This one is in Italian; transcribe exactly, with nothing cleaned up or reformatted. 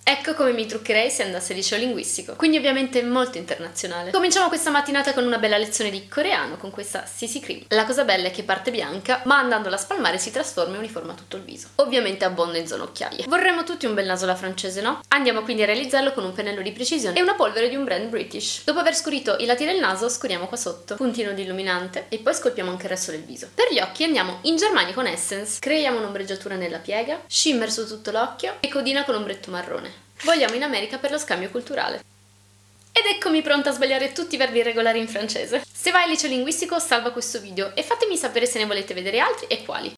Ecco come mi truccherei se andassi al liceo linguistico, quindi ovviamente molto internazionale. Cominciamo questa mattinata con una bella lezione di coreano con questa C C Cream. La cosa bella è che parte bianca, ma andandola a spalmare si trasforma e uniforma tutto il viso. Ovviamente abbonda in zone occhiaie. Vorremmo tutti un bel naso alla francese, no? Andiamo quindi a realizzarlo con un pennello di precisione e una polvere di un brand British. Dopo aver scurito i lati del naso, scuriamo qua sotto, puntino di illuminante, e poi scolpiamo anche il resto del viso. Per gli occhi andiamo in Germania con Essence, creiamo un'ombreggiatura nella piega, shimmer su tutto l'occhio e codina con ombretto marrone. Vogliamo in America per lo scambio culturale. Ed eccomi pronta a sbagliare tutti i verbi irregolari in francese. Se vai al liceo linguistico salva questo video e fatemi sapere se ne volete vedere altri e quali.